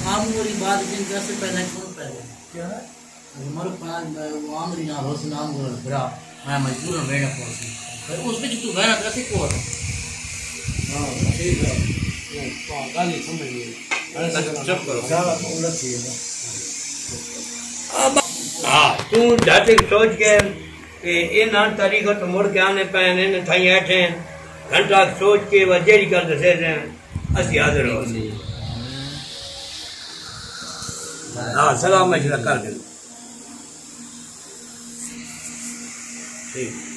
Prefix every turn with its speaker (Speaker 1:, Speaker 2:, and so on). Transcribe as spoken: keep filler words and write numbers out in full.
Speaker 1: आमूरी बात जिन से पहले कौन पहले क्या है हमारे पास वो आमरी ना रोज नाम बोल बड़ा मैं मजबूर हूं रहना पड़ती पर उस पे तू रहना कैसे को हां ठीक है वो गाली समझ नहीं चुप करो सारा उलट ही है अब हां तू जाते सोच के ये ना तारीख तो मुड़ के आने पैने ने थाई बैठे घंटा सोच के वजेरी कर दसे हैं असि हाजिर हो हाँ सलाम मशरा कर दे ठीक।